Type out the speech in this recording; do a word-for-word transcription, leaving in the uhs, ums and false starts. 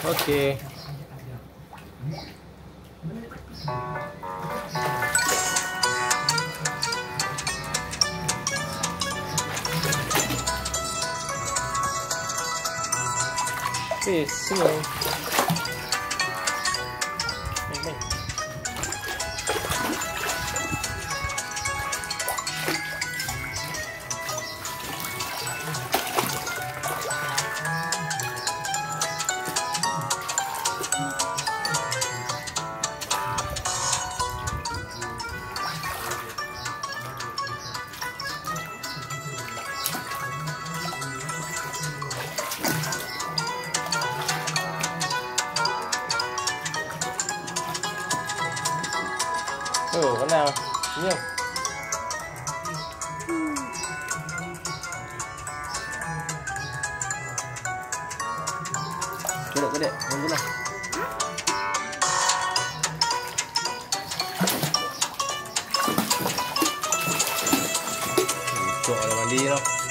Okey. Okey, sini. Main, main. Oh, kena. Senyum. Kedek, kedek. Tunggu lah. Cok dah mandi tau.